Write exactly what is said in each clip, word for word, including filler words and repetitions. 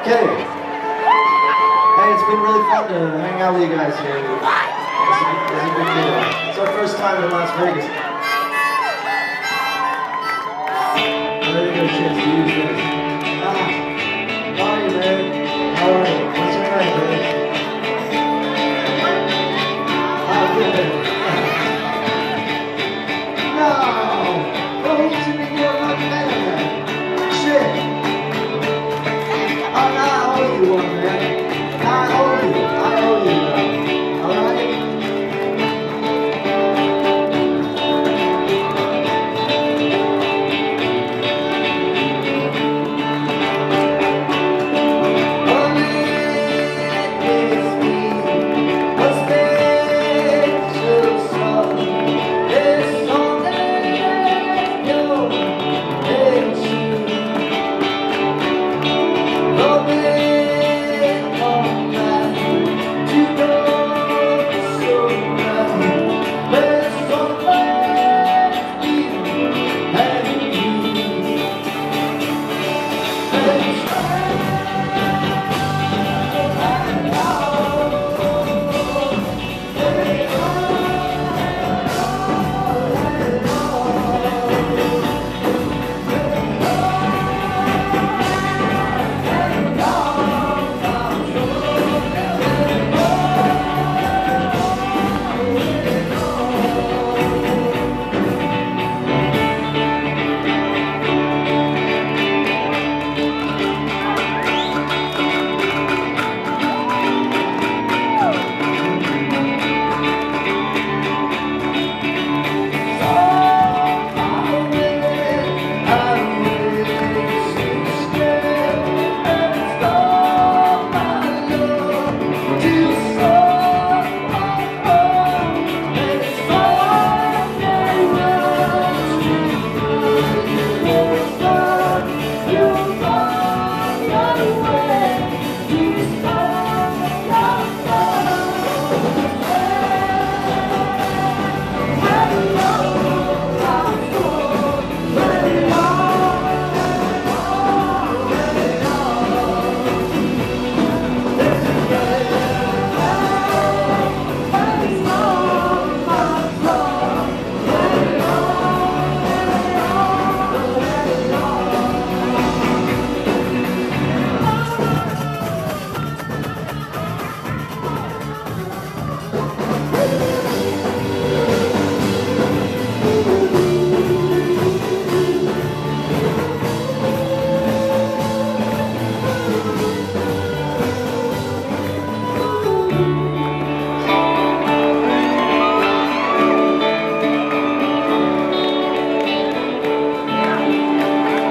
Kidding. Hey, it's been really fun to hang out with you guys here. It's a, it's a big deal. It's our first time in Las Vegas. I didn't get a chance to use this. Ah, how are you, man? How are you? What's your name, man? How good? No! Don't hit you with your luck, man. Shit! I'm not owe you one, man. I owe you. I owe you, though. Alright?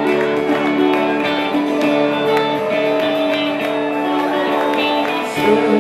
True.